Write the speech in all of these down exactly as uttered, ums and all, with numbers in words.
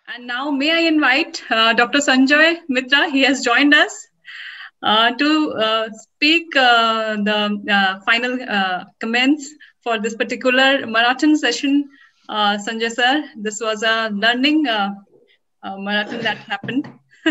And now may I invite uh, Doctor Sanjay Mitra. He has joined us uh, to uh, speak uh, the uh, final uh, comments for this particular marathon session. Uh, Sanjay sir, this was a learning uh, uh, marathon that happened.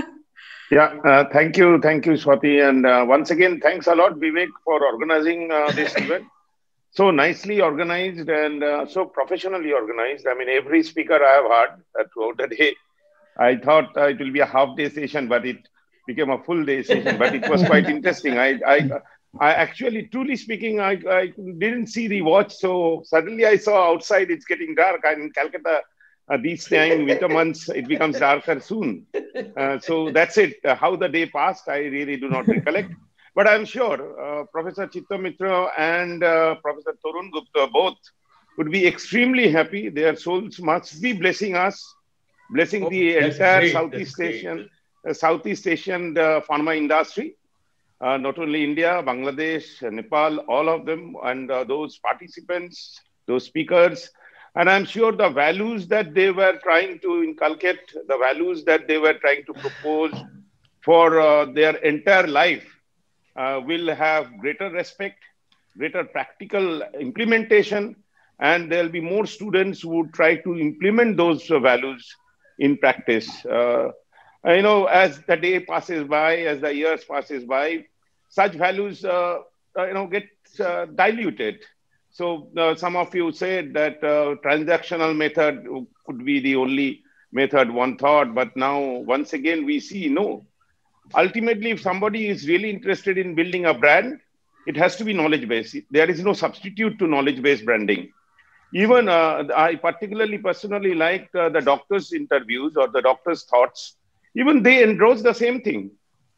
Yeah, uh, thank you. Thank you, Swati. And uh, once again, thanks a lot, Vivek, for organizing uh, this event. So nicely organized and uh, so professionally organized. I mean, every speaker I have heard uh, throughout the day, I thought uh, it will be a half day session, but it became a full day session. But it was quite interesting. I, I, I actually, truly speaking, I, I didn't see the watch. So suddenly I saw outside it's getting dark. I'm in Calcutta. Uh, these time, winter months, it becomes darker soon. Uh, so that's it. Uh, how the day passed, I really do not recollect. But I'm sure uh, Professor Chitta Mitra and uh, Professor Tarun Gupta both would be extremely happy. Their souls must be blessing us, blessing oh, the entire great, Southeast Asian, uh, Southeast Asian uh, pharma industry. Uh, not only India, Bangladesh, Nepal, all of them, and uh, those participants, those speakers. And I'm sure the values that they were trying to inculcate, the values that they were trying to propose for uh, their entire life uh, will have greater respect, greater practical implementation, and there'll be more students who would try to implement those uh, values in practice. Uh, you know, as the day passes by, as the years passes by, such values, uh, uh, you know, get uh, diluted. So uh, some of you said that uh, transactional method could be the only method one thought, but now once again we see no. Ultimately, if somebody is really interested in building a brand, it has to be knowledge-based. There is no substitute to knowledge-based branding. Even uh, I particularly personally liked uh, the doctors' interviews or the doctors' thoughts. Even they endorsed the same thing.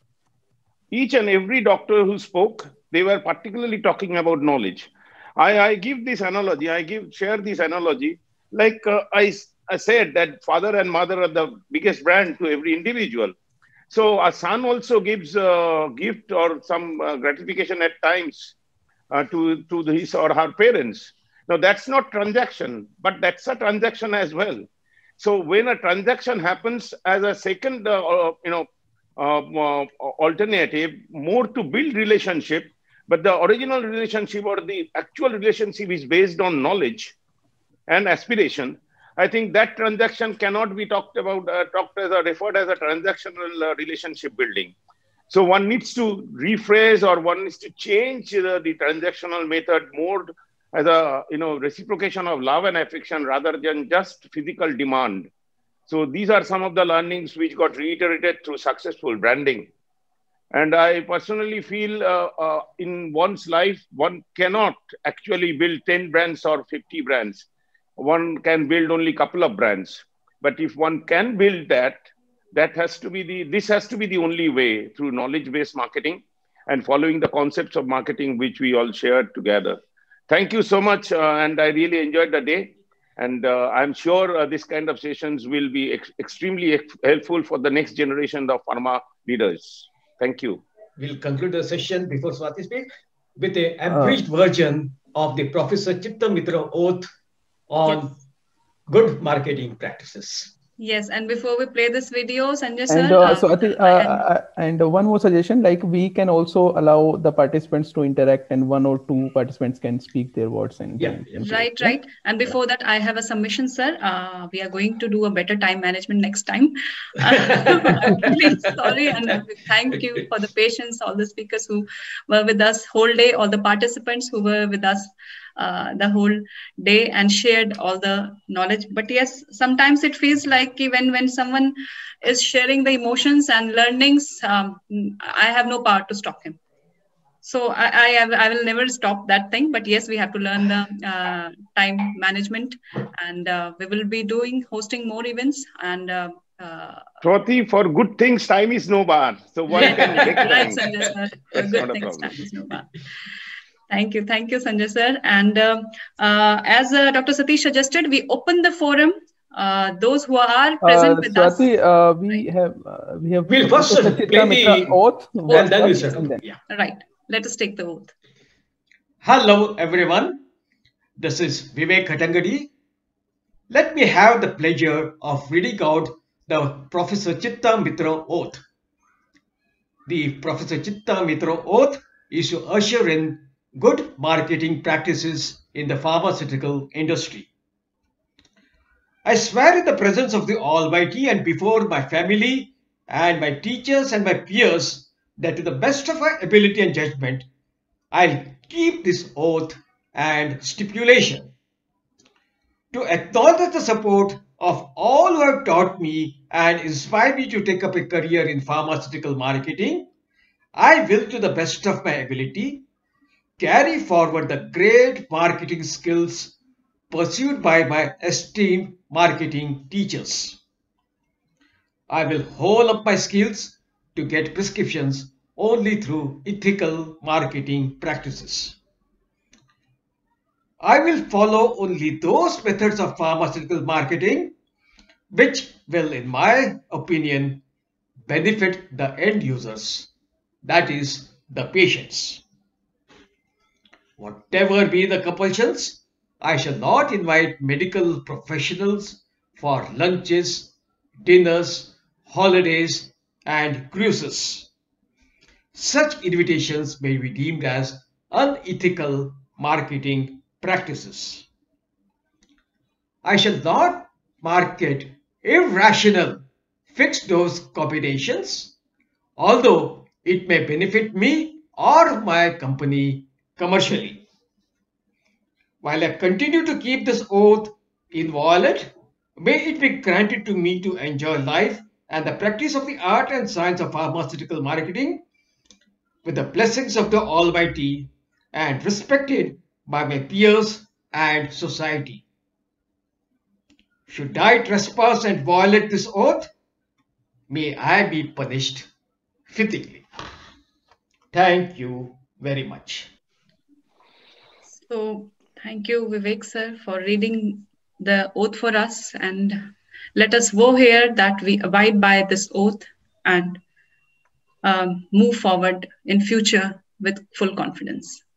Each and every doctor who spoke, they were particularly talking about knowledge. I, I give this analogy, I give share this analogy, like uh, I, I said that father and mother are the biggest brand to every individual. So a son also gives a gift or some uh, gratification at times uh, to, to his or her parents. Now that's not transaction, but that's a transaction as well. So when a transaction happens as a second, uh, you know, uh, uh, alternative, more to build relationship, but the original relationship or the actual relationship is based on knowledge and aspiration. I think that transaction cannot be talked about, uh, talked as or referred as a transactional uh, relationship building. So one needs to rephrase or one needs to change uh, the transactional method more as a you know reciprocation of love and affection rather than just physical demand. So these are some of the learnings which got reiterated through successful branding. And I personally feel uh, uh, in one's life, one cannot actually build ten brands or fifty brands. One can build only a couple of brands. But if one can build that, that has to be the, this has to be the only way through knowledge-based marketing and following the concepts of marketing which we all shared together. Thank you so much. Uh, and I really enjoyed the day. And uh, I'm sure uh, this kind of sessions will be ex extremely ex helpful for the next generation of pharma leaders. Thank you. We'll conclude the session before Swati speaks with an abridged uh, version of the Professor Chitta Mitra oath on yes. good marketing practices. Yes, and before we play this video, Sanjay sir. And uh, so I think, uh, uh, and one more suggestion, like we can also allow the participants to interact, and one or two participants can speak their words. And yeah, and right, yeah. right. And before yeah. that, I have a submission, sir. Uh, we are going to do a better time management next time. I'm really sorry, and thank you for the patience, all the speakers who were with us whole day, all the participants who were with us Uh, the whole day and shared all the knowledge. But yes, sometimes it feels like even when someone is sharing the emotions and learnings, um, I have no power to stop him. So I, I, I will never stop that thing. But yes, we have to learn the uh, time management, and uh, we will be doing hosting more events. And uh, uh, Swati, for good things, time is no bar. So one can take time. Right, Sanjay sir. For good things, time is no bar. Thank you. Thank you, Sanjay sir. And uh, uh, as uh, Doctor Satish suggested, we open the forum. Uh, those who are present uh, with Swati, us. Uh, we have, uh, we have. We'll first play the oath. And then we settle. Yeah. Right. Let us take the oath. Hello, everyone. This is Vivek Khatangadi. Let me have the pleasure of reading out the Professor Chitta Mitra Oath. The Professor Chitta Mitra Oath is to usher in good marketing practices in the pharmaceutical industry. I swear in the presence of the Almighty and before my family and my teachers and my peers that to the best of my ability and judgment, I'll keep this oath and stipulation. To acknowledge the support of all who have taught me and inspired me to take up a career in pharmaceutical marketing, I will, to the best of my ability, carry forward the great marketing skills pursued by my esteemed marketing teachers. I will hone up my skills to get prescriptions only through ethical marketing practices. I will follow only those methods of pharmaceutical marketing which will, in my opinion, benefit the end users, that is, the patients. Whatever be the compulsions, I shall not invite medical professionals for lunches, dinners, holidays, and cruises. Such invitations may be deemed as unethical marketing practices. I shall not market irrational fixed dose combinations, although it may benefit me or my company commercially. While I continue to keep this oath inviolate, may it be granted to me to enjoy life and the practice of the art and science of pharmaceutical marketing with the blessings of the Almighty and respected by my peers and society. Should I trespass and violate this oath, may I be punished fittingly. Thank you very much. So, thank you, Vivek sir, for reading the oath for us, and let us vow here that we abide by this oath and um, move forward in future with full confidence.